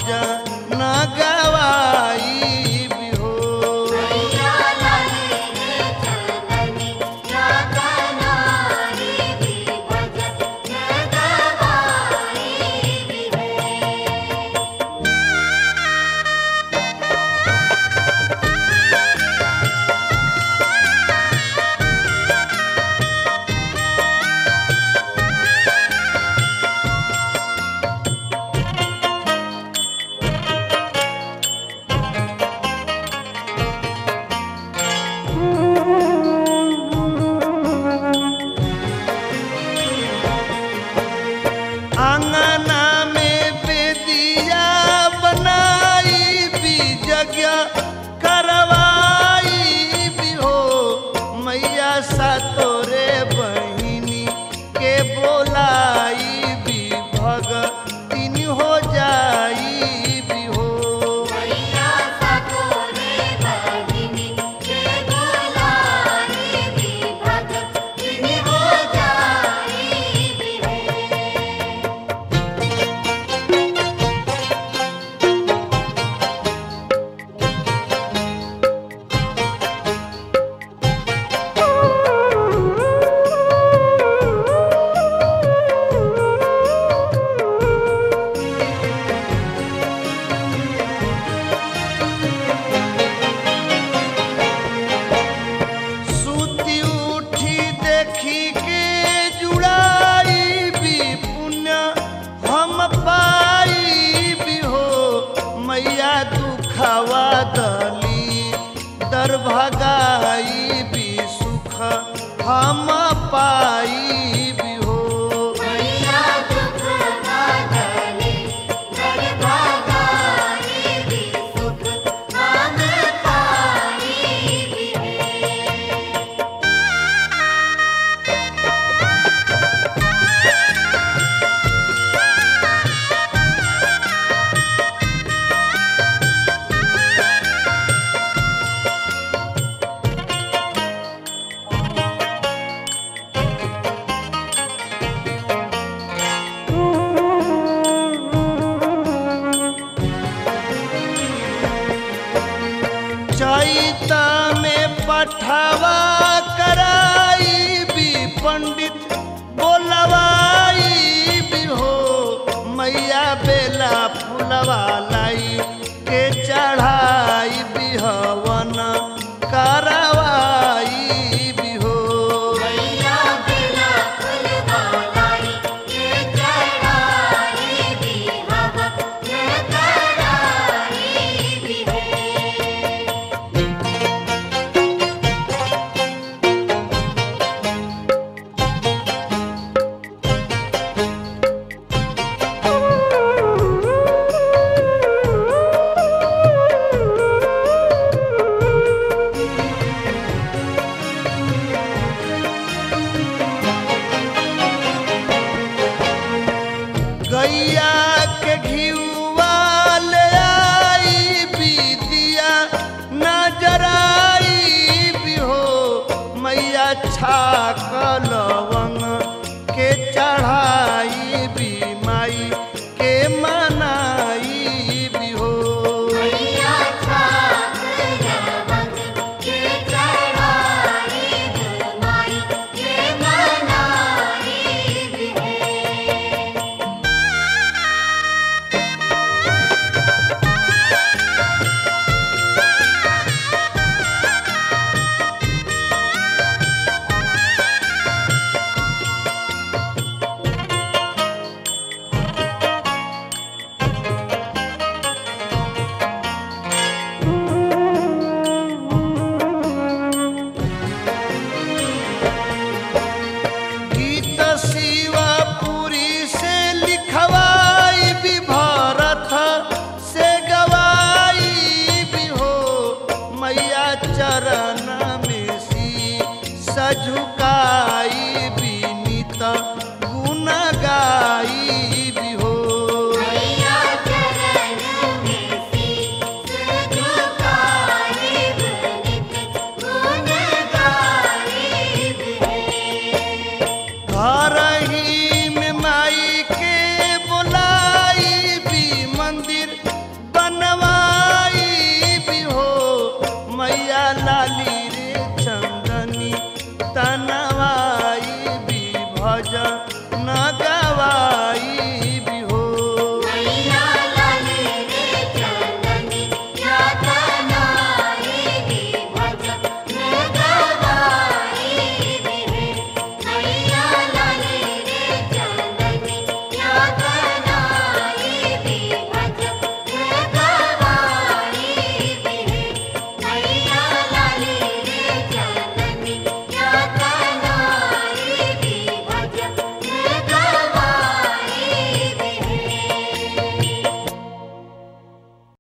भजन गवाई भी हो। आंगना में बेदिया बनाई भी जगह करवाई भी हो। मैया सातोरे बहिनी के बोलाई भी भगतिन हो जाई भी हो। सूती उठी देखी के जुड़ाई भी पुण्य हम पाई भी हो। मैया दुखवा दली दर भगाई भी सुख हम पाई भी हो। चैता में पठावा कराई भी पंडित बोलवाई भी हो। मैया बेला फुलवा लाई के चढ़ाई भी हवन करवाई भी हो। गैया के घिउवा ले आई भी दिया नजराई भी हो। मैया छाक लवंग के चढ़ाई भी माई के मनाई भी हो। झुकाई विनीत गुण गाई भी हो। घर ही में माई के बोलाई भी मंदिर लाली